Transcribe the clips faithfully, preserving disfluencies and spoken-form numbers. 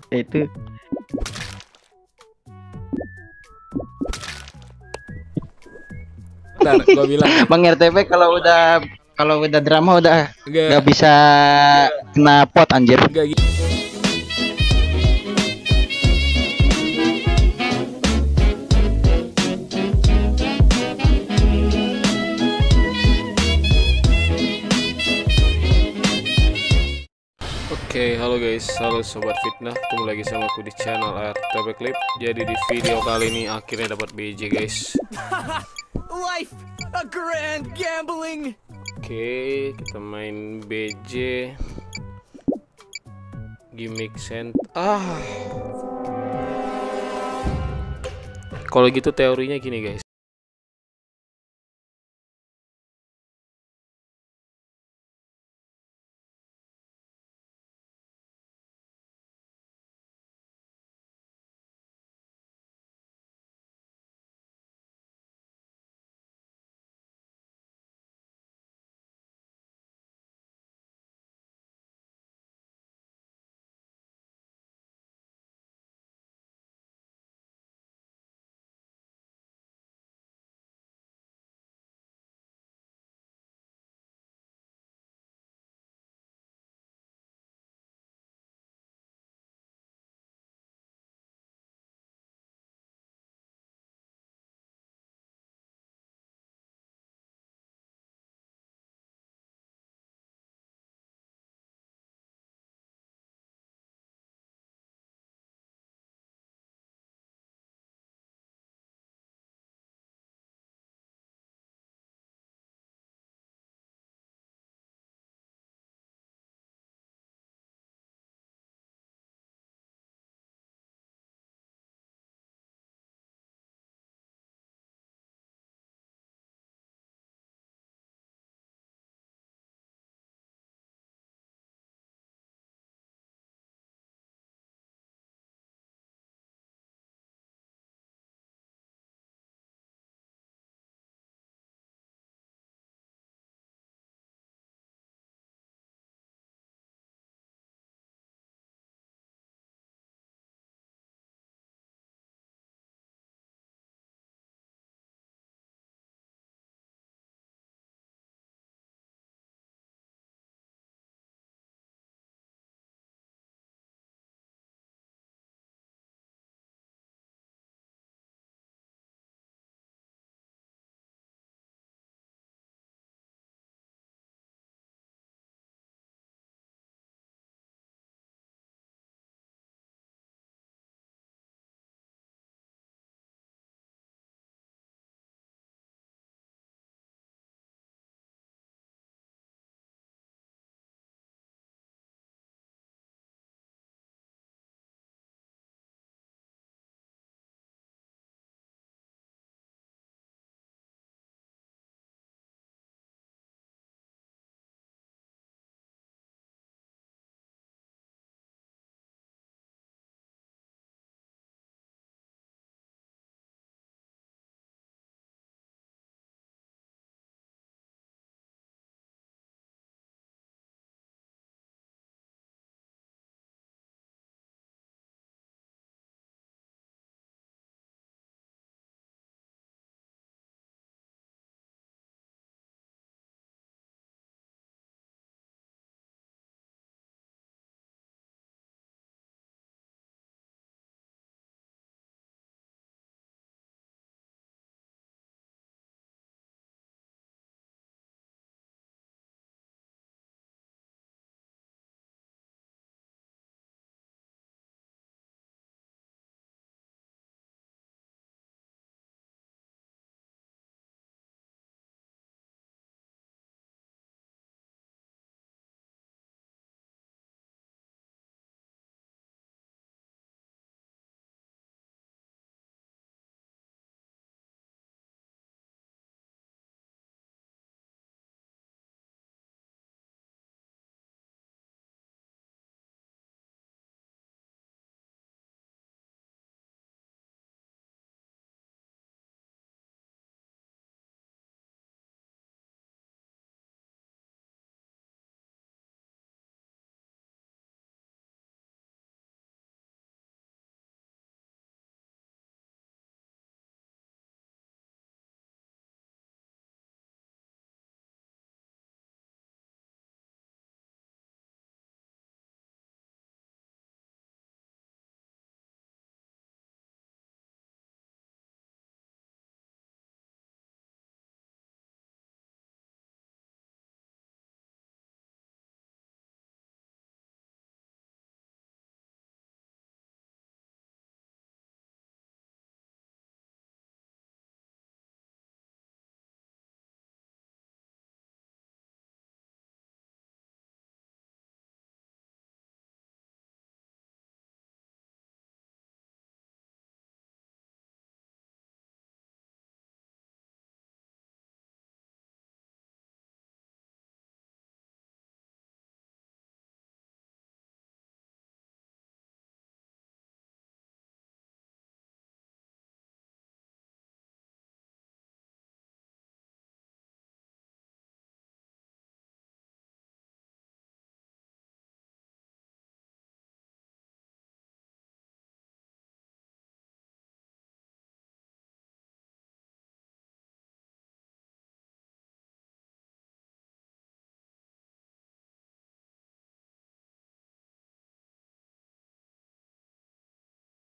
Itu Bentar, gua bilang nih. Bang R T P kalau udah kalau udah drama udah nggak Enggak, bisa kena pot anjir. enggak gitu. Oke, halo guys, halo sobat fitnah, ketemu lagi sama aku di channel R T P Clip. Jadi di video kali ini akhirnya dapat B J guys. Life, a grand gambling. Oke, kita main B J gimmick cent. Ah, kalau gitu teorinya gini guys.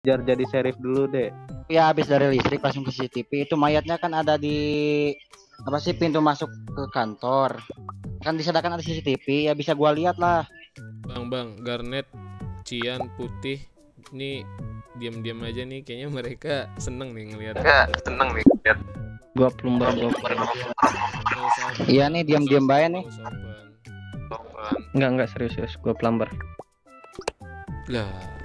Biar jadi sheriff dulu deh. Ya habis dari listrik langsung ke C C T V. Itu mayatnya kan ada di apa sih pintu masuk ke kantor. Kan disediakan ada C C T V, ya bisa gua lihat lah. Bang, bang, Garnet, Cian, Putih, ini diam-diam aja nih. Kayaknya mereka seneng nih ngelihat. Seneng nih lihat. Gua plumber gua. Nggak usah apa. Iya nih diam-diam bae nih. Nggak usah apa. Enggak enggak serius serius. Gua plumber. Lah,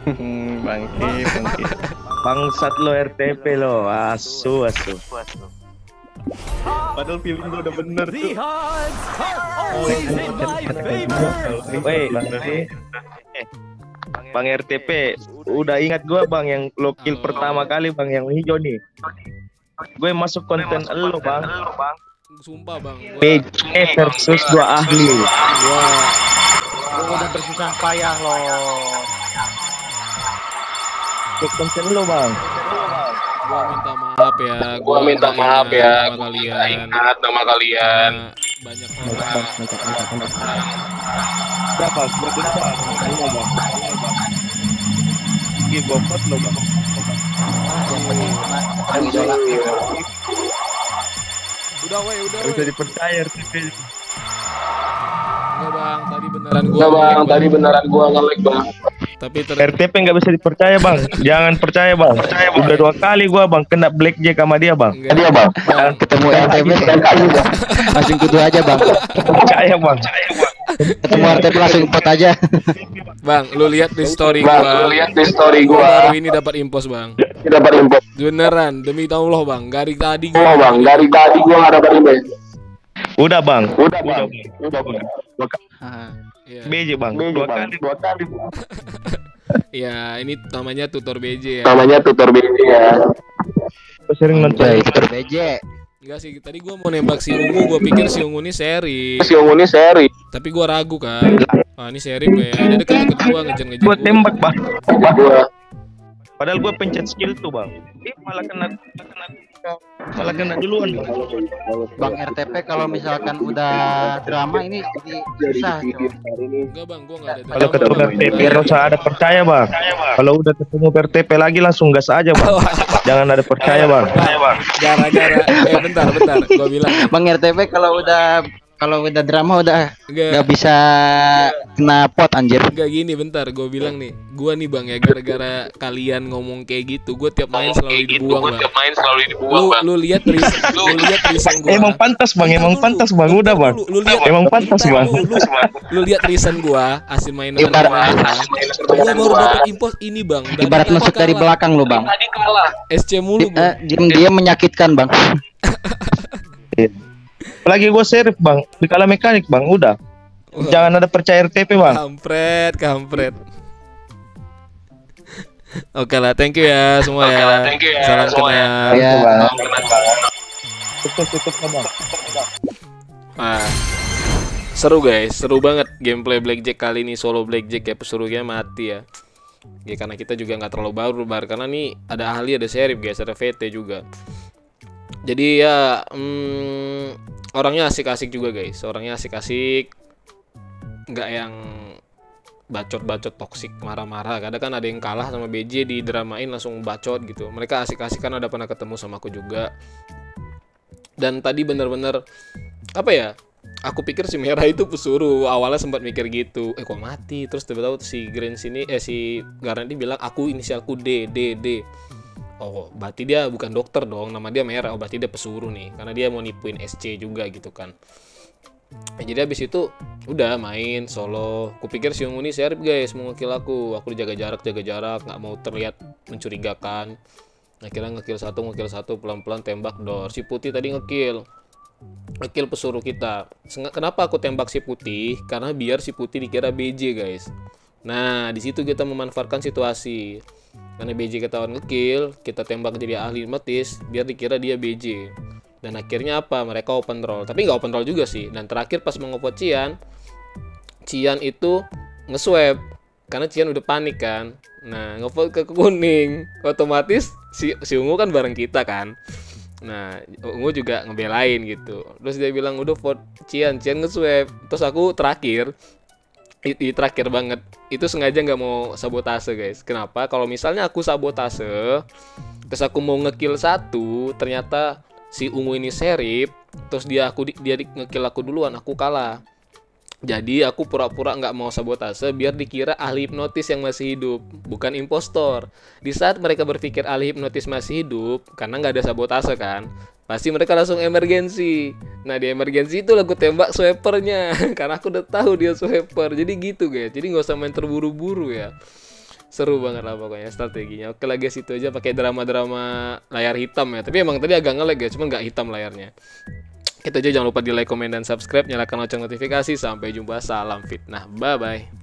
Bangki, bangki. Bangsat lo R T P lo, asu asu. Padahal feeling gue udah bener The tuh. odds are always in my favor. Woi, Bang eh, Bang R T P, udah ingat gue Bang yang lo kill Halo. pertama kali Bang yang hijau nih. Gue masuk konten lo Bang. Sumpah bang, gua, P J versus dua ahli. gua Lu udah bersusah payah loh. Ke konten lo Bang. gua minta maaf ya, Gua minta nggak maaf ingat ya, nama gua kalian. nggak ingat nama kalian. Karena banyak Mantap, orang. mantap, mantap, mantap. Berapa? Berapa? Berapa Bang? Ini bobot lo Bang. Yang penting tenang idola. Udah weh, udah Gak bisa weh. dipercaya R T P. Enggak bang, tadi beneran gua. Enggak bang, nge-lag, tadi beneran gua nge-lag bang. Tapi ter R T P nggak bisa dipercaya Bang. Jangan percaya Bang. Udah dua kali gua Bang kena blackjack sama dia Bang. enggak. Dia bang. Bang, Ketemu R T P langsung kudu aja bang. Percaya Bang. Ketemu R T P langsung pot aja. bang, lu lihat di story Bang, gua. lu lihat di story Gua gua. baru ini dapat impos bang. Kita dapat info. Beneran, demi Allah bang. Dari tadi Oh gua. bang, dari tadi gua nggak dapat info. Udah Bang. Udah bang. Udah bang. Dua kali. Iya. B J Bang. Dua Bang. kali. Dua kali. Ya, ini namanya tutor B J ya. Namanya tutor B J ya. Gua sering nonton. Jadi tutor B J. Enggak sih, tadi gua mau nembak si Ungu, gua pikir si Ungu ini seri. Si Ungu ini seri. Tapi gua ragu kan. Ah, ini seri ya. Dia deket-deket gua ngejar-ngejar Gua gua. tembak Bang. Gua. Padahal gua pencet skill tuh Bang. Eh malah kena kena malah kena duluan Bang. Bang R T P kalau misalkan udah drama ini jadi susah. Cok. Enggak bang, gua enggak ada Kalau drama, ketemu Bang. R T P harus ada percaya Bang. Kalau udah ketemu R T P lagi langsung gas aja Bang. Jangan ada percaya Bang. Gara-gara eh bentar bentar, gua bilang nih. Bang R T P kalau udah kalau udah drama udah Enggak, nggak bisa kena pot anjir. enggak gini bentar, gua bilang nih. Gua nih bang ya, gara-gara kalian ngomong kayak gitu, gua tiap main selalu dibuang bang. Tiap main selalu Lu dibuang bang. lu lihat ris- lu lihat reason gua. Emang pantas Bang, emang Bentar pantas dulu, Bang. Udah bentar Bang. dulu, Lu lihat Emang pantas bentar Bang. dulu, Lu, lu lihat reason gua hasil main dengan Ibarat- teman-teman. Gua baru dapat impos ini bang. Dari Ibarat tadi masuk dari kalah. belakang lo bang. Tadi kalah. S C mulu Di- gua. eh, Diam-diam menyakitkan bang. Apalagi gua serif Bang. Di kala mekanik Bang. Udah. Jangan ada percaya R T P Bang. Kampret, kampret. Oke lah, thank you ya semua Oke ya. lah, thank you ya Salam semua ya. kenal. Ya. Tutup tutup Bang. Ah, seru guys, seru banget gameplay Blackjack kali ini, solo Blackjack ya, pesuruhnya mati ya. Ya karena kita juga nggak terlalu baru bar, karena nih ada ahli, ada serif guys, ada V T juga. Jadi ya hmm, orangnya asik-asik juga guys, orangnya asik-asik, nggak yang bacot-bacot toksik marah-marah. Kadang kan ada yang kalah sama B J di dramain langsung bacot gitu. Mereka asik-asik kan, ada pernah ketemu sama aku juga. Dan tadi bener-bener apa ya, aku pikir si merah itu pesuruh, awalnya sempat mikir gitu, eh kok mati, terus tiba-tiba si Green sini eh si Garanti bilang aku inisialku D D D. Oh berarti dia bukan dokter dong, nama dia merah, oh berarti dia pesuruh nih, karena dia mau nipuin S C juga gitu kan. Eh, jadi habis itu udah main solo. Kupikir si Ungu ini serip guys, mau ngekill aku. Aku dijaga jarak, jaga jarak, nggak mau terlihat mencurigakan. Akhirnya ngekill satu, ngekill satu, pelan-pelan tembak door. Si putih tadi ngekill, ngekill pesuruh kita. Senga- Kenapa aku tembak si putih? Karena biar si putih dikira B J guys. Nah di situ kita memanfaatkan situasi. Karena B J ketahuan ngekill, kita tembak jadi ahli hipnotis, biar dikira dia B J. Dan akhirnya apa? Mereka open roll. Tapi nggak open roll juga sih. Dan terakhir pas mau ngevote Cian, Cian itu nge-swap. Karena Cian udah panik kan. Nah, ngevote ke kuning. Otomatis si, si Ungu kan bareng kita kan. Nah, Ungu juga ngebelain gitu. Terus dia bilang, udah vote Cian, Cian nge-swap. Terus aku terakhir, itu terakhir banget. Itu sengaja nggak mau sabotase guys. Kenapa? Kalau misalnya aku sabotase, terus aku mau ngekill satu, ternyata si Ungu ini serip, terus dia aku dia di, ngekill aku duluan, aku kalah. Jadi aku pura-pura nggak mau sabotase biar dikira ahli hipnotis yang masih hidup, bukan impostor. Di saat mereka berpikir ahli hipnotis masih hidup, karena nggak ada sabotase kan, pasti mereka langsung emergensi. Nah di emergensi itu aku tembak swipernya, karena aku udah tahu dia swiper. Jadi gitu guys, jadi nggak usah main terburu-buru ya. Seru banget lah pokoknya strateginya. Oke lah guys, itu aja pakai drama-drama layar hitam ya. Tapi emang tadi agak nge-lag guys, cuma nggak hitam layarnya. Kita aja jangan lupa di like, komen, dan subscribe. Nyalakan lonceng notifikasi. Sampai jumpa. Salam fitnah. Bye-bye.